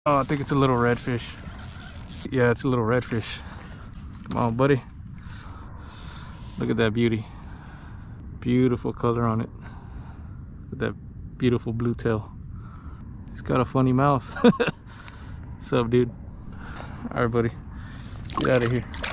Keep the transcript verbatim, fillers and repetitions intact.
Oh, I think it's a little redfish. Yeah, it's a little redfish. Come on, buddy. Look at that beauty. Beautiful color on it. With that beautiful blue tail. He's got a funny mouth. What's up, dude? All right, buddy. Get out of here.